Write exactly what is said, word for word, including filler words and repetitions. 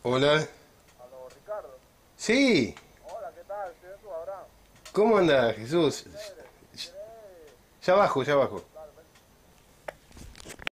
Hola. Aló, Ricardo. Sí. Hola, ¿qué tal? Soy Jesús Abraham. ¿Cómo anda, Jesús? Chévere. ¿Quieres? Ya bajo, ya bajo.